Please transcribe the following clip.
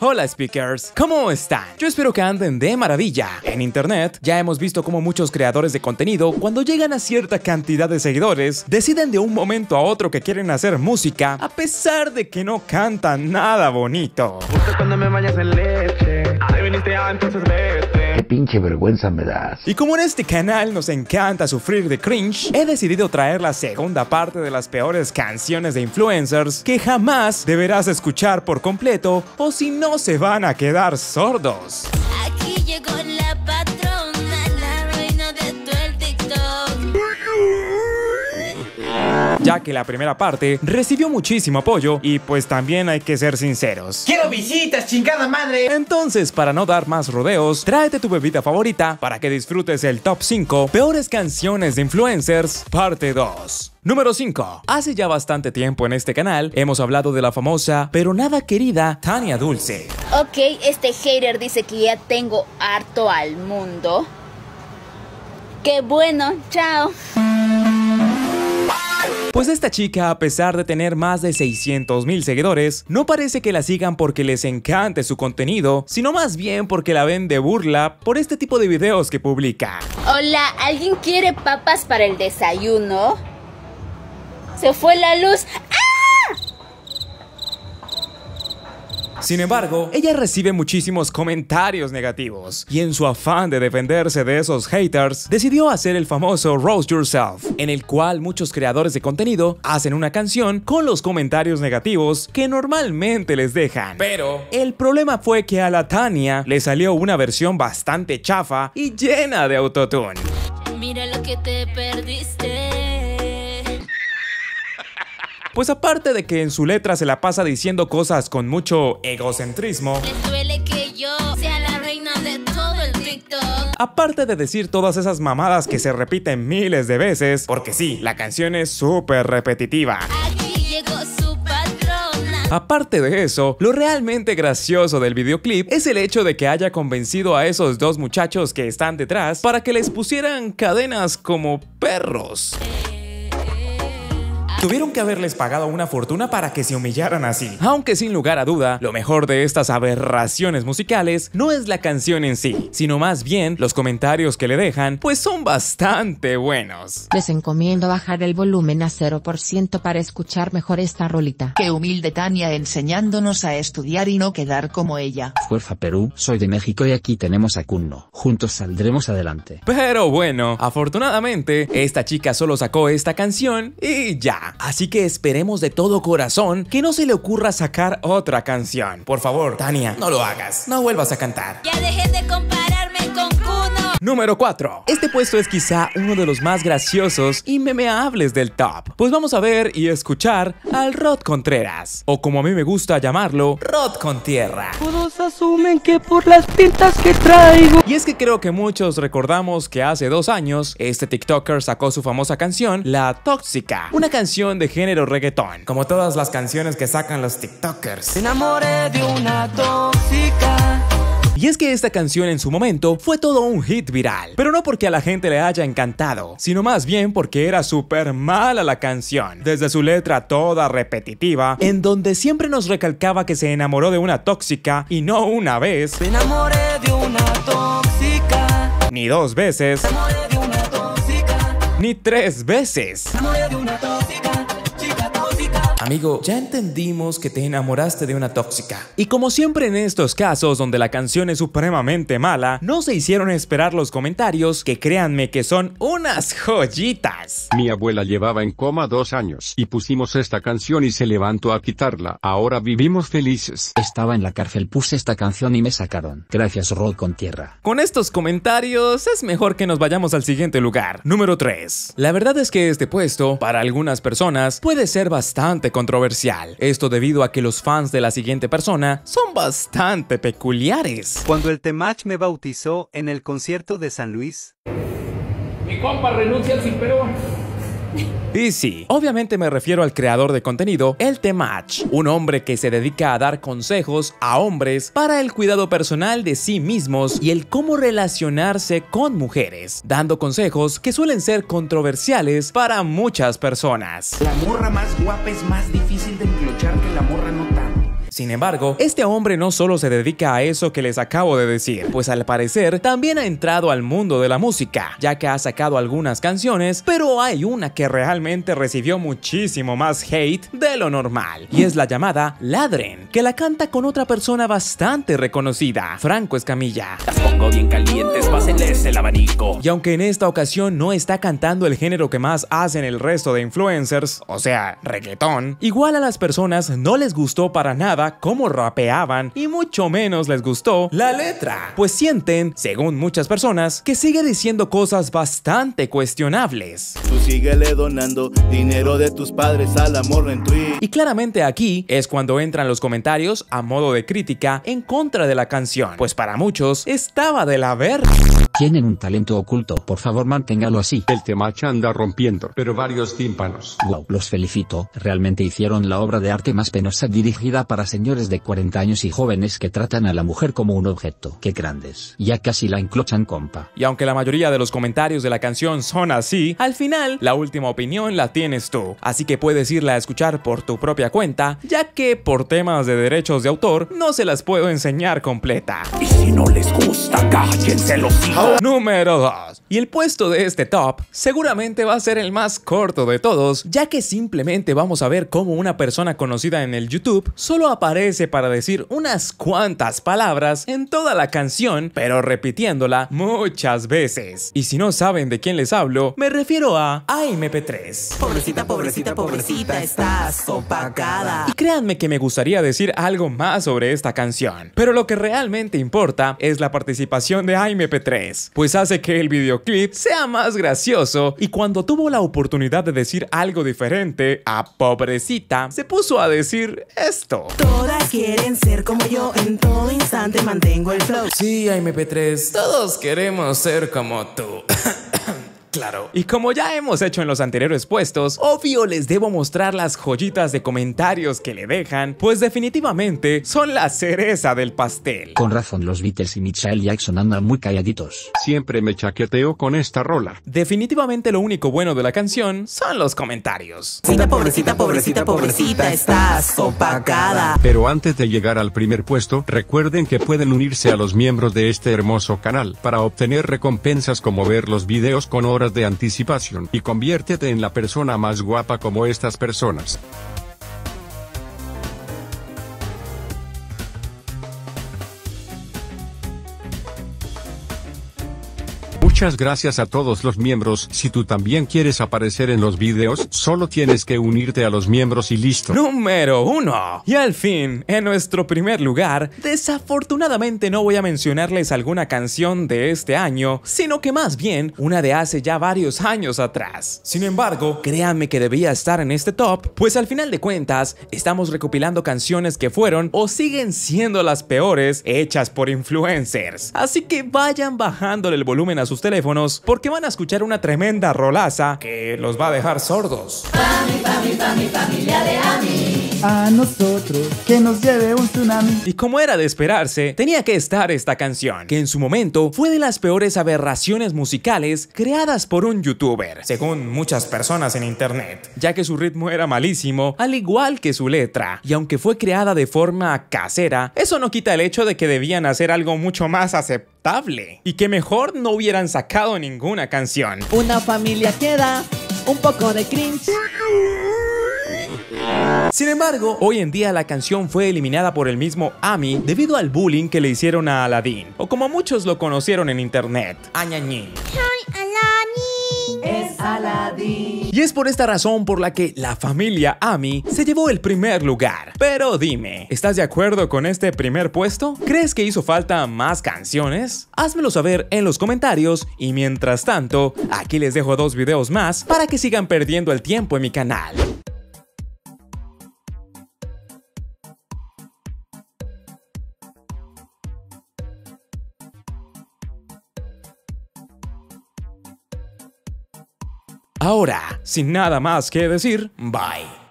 Hola speakers, ¿cómo están? Yo espero que anden de maravilla. En internet ya hemos visto cómo muchos creadores de contenido, cuando llegan a cierta cantidad de seguidores, deciden de un momento a otro que quieren hacer música, a pesar de que no cantan nada bonito. Justo cuando me bañas en leche, te viniste entonces vete. Qué pinche vergüenza me das. Y como en este canal nos encanta sufrir de cringe, he decidido traer la segunda parte de las peores canciones de influencers que jamás deberás escuchar por completo, o si no se van a quedar sordos. Aquí llegó la patrona, la reina de todo el TikTok. Ya que la primera parte recibió muchísimo apoyo y pues también hay que ser sinceros. ¡Quiero visitas, chingada madre! Entonces, para no dar más rodeos, tráete tu bebida favorita para que disfrutes el Top 5 Peores Canciones de Influencers, parte 2. Número 5. Hace ya bastante tiempo en este canal hemos hablado de la famosa, pero nada querida, Tania Dulce. Ok, este hater dice que ya tengo harto al mundo. ¡Qué bueno! ¡Chao! Pues esta chica, a pesar de tener más de 600,000 seguidores, no parece que la sigan porque les encante su contenido, sino más bien porque la ven de burla por este tipo de videos que publica. Hola, ¿alguien quiere papas para el desayuno? Se fue la luz. Sin embargo, ella recibe muchísimos comentarios negativos y en su afán de defenderse de esos haters, decidió hacer el famoso Roast Yourself, en el cual muchos creadores de contenido hacen una canción con los comentarios negativos que normalmente les dejan. Pero el problema fue que a la Tania le salió una versión bastante chafa y llena de autotune. Mira lo que te perdiste. Pues aparte de que en su letra se la pasa diciendo cosas con mucho egocentrismo, Les duele que yo sea la reina de todo el TikTok. aparte de decir todas esas mamadas que se repiten miles de veces, porque sí, la canción es súper repetitiva. Aquí llegó su patrona. Aparte de eso, lo realmente gracioso del videoclip es el hecho de que haya convencido a esos dos muchachos que están detrás para que les pusieran cadenas como perros. Tuvieron que haberles pagado una fortuna para que se humillaran así. Aunque sin lugar a duda, lo mejor de estas aberraciones musicales no es la canción en sí, sino más bien los comentarios que le dejan, pues son bastante buenos. Les encomiendo bajar el volumen a 0% para escuchar mejor esta rolita. Qué humilde Tania enseñándonos a estudiar y no quedar como ella. Fuerza Perú, soy de México y aquí tenemos a Kunno. Juntos saldremos adelante. Pero bueno, afortunadamente, esta chica solo sacó esta canción y ya. Así que esperemos de todo corazón que no se le ocurra sacar otra canción. Por favor, Tania, no lo hagas. No vuelvas a cantar. Ya dejé de compararme con Kuno. Número 4. Este puesto es quizá uno de los más graciosos y memeables del top. Pues vamos a ver y escuchar al Rod Contreras, o como a mí me gusta llamarlo, Rod con tierra. Todos asumen que por las pintas que traigo. Y es que creo que muchos recordamos que hace 2 años, este TikToker sacó su famosa canción, La Tóxica, una canción de género reggaetón, como todas las canciones que sacan los TikTokers. Me enamoré de una tóxica. Y es que esta canción en su momento fue todo un hit viral, pero no porque a la gente le haya encantado, sino más bien porque era súper mala la canción, desde su letra toda repetitiva, en donde siempre nos recalcaba que se enamoró de una tóxica y no una vez, Me enamoré de una tóxica. ni 2 veces, Me enamoré de una tóxica. ni 3 veces. Me enamoré de una tóxica. Chica tóxica. Amigo, ya entendimos que te enamoraste de una tóxica. Y como siempre en estos casos donde la canción es supremamente mala, no se hicieron esperar los comentarios, que créanme que son unas joyitas. Mi abuela llevaba en coma 2 años y pusimos esta canción y se levantó a quitarla. Ahora vivimos felices. Estaba en la cárcel, puse esta canción y me sacaron. Gracias Rod con tierra. Con estos comentarios es mejor que nos vayamos al siguiente lugar. Número 3. La verdad es que este puesto, para algunas personas, puede ser bastante controversial. Esto debido a que los fans de la siguiente persona son bastante peculiares. Cuando el Temach me bautizó en el concierto de San Luis. Mi compa renuncia al Simperón. Y sí, obviamente me refiero al creador de contenido, el Temach, un hombre que se dedica a dar consejos a hombres para el cuidado personal de sí mismos y el cómo relacionarse con mujeres, dando consejos que suelen ser controversiales para muchas personas. La morra más guapa es más difícil de enclochar que la morra no tan. Sin embargo, este hombre no solo se dedica a eso que les acabo de decir, pues al parecer también ha entrado al mundo de la música, ya que ha sacado algunas canciones, pero hay una que realmente recibió muchísimo más hate de lo normal, y es la llamada Ladren, que la canta con otra persona bastante reconocida, Franco Escamilla. Las pongo bien calientes, pásenles el abanico. Y aunque en esta ocasión no está cantando el género que más hacen el resto de influencers, o sea, reggaetón, igual a las personas no les gustó para nada cómo rapeaban y mucho menos les gustó la letra, pues sienten, según muchas personas, que sigue diciendo cosas bastante cuestionables. Tú síguele donando dinero de tus padres al amor en Twitter. Y claramente aquí es cuando entran los comentarios a modo de crítica en contra de la canción, pues para muchos estaba de la verga. Tienen un talento oculto, por favor manténgalo así. El temacha anda rompiendo, pero varios tímpanos. Wow, los felicito, realmente hicieron la obra de arte más penosa dirigida para señores de 40 años y jóvenes que tratan a la mujer como un objeto. Qué grandes, ya casi la enclochan, compa. Y aunque la mayoría de los comentarios de la canción son así, al final la última opinión la tienes tú, así que puedes irla a escuchar por tu propia cuenta, ya que por temas de derechos de autor no se las puedo enseñar completa. Y si no les gusta, cállense los hijos. Número 2. Y el puesto de este top seguramente va a ser el más corto de todos, ya que simplemente vamos a ver cómo una persona conocida en el YouTube solo aparece para decir unas cuantas palabras en toda la canción, pero repitiéndola muchas veces. Y si no saben de quién les hablo, me refiero a AMP3. Pobrecita, pobrecita, pobrecita, estás opacada. Y créanme que me gustaría decir algo más sobre esta canción, pero lo que realmente importa es la participación de AMP3, pues hace que el videoclip sea más gracioso, y cuando tuvo la oportunidad de decir algo diferente a pobrecita, se puso a decir esto. Todas quieren ser como yo, en todo instante mantengo el flow. Sí, AMP3, todos queremos ser como tú. Claro. Y como ya hemos hecho en los anteriores puestos, obvio les debo mostrar las joyitas de comentarios que le dejan, pues definitivamente son la cereza del pastel. Con razón los Beatles y Michael Jackson andan muy calladitos. Siempre me chaqueteo con esta rola. Definitivamente lo único bueno de la canción son los comentarios. Pobrecita, pobrecita, pobrecita, estás opacada. Pero antes de llegar al primer puesto, recuerden que pueden unirse a los miembros de este hermoso canal para obtener recompensas como ver los videos con horas de anticipación, y conviértete en la persona más guapa como estas personas. Muchas gracias a todos los miembros. Si tú también quieres aparecer en los videos, solo tienes que unirte a los miembros y listo. Número 1. Y al fin, en nuestro primer lugar, desafortunadamente no voy a mencionarles alguna canción de este año, sino que más bien una de hace ya varios años atrás. Sin embargo, créanme que debía estar en este top, pues al final de cuentas, estamos recopilando canciones que fueron o siguen siendo las peores hechas por influencers. Así que vayan bajándole el volumen a sus teléfonos, porque van a escuchar una tremenda rolaza que los va a dejar sordos. Familia de Ami. A nosotros, que nos lleve un tsunami. Y como era de esperarse, tenía que estar esta canción, que en su momento fue de las peores aberraciones musicales creadas por un youtuber, según muchas personas en internet, ya que su ritmo era malísimo, al igual que su letra, y aunque fue creada de forma casera, eso no quita el hecho de que debían hacer algo mucho más aceptable, y que mejor no hubieran sacado ninguna canción. Una familia que da un poco de cringe. Sin embargo, hoy en día la canción fue eliminada por el mismo Ami debido al bullying que le hicieron a Aladdin, o como muchos lo conocieron en internet, Añañín. Es Aladdin. Y es por esta razón por la que la familia Ami se llevó el primer lugar. Pero dime, ¿estás de acuerdo con este primer puesto? ¿Crees que hizo falta más canciones? Házmelo saber en los comentarios, y mientras tanto, aquí les dejo 2 videos más para que sigan perdiendo el tiempo en mi canal. Ahora, sin nada más que decir, bye.